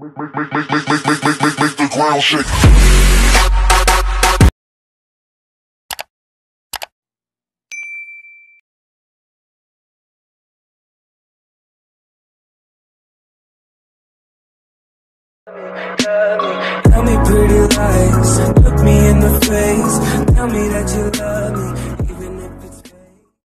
Make the ground shake. Tell me pretty lies, look me in the face. Tell me that you love me.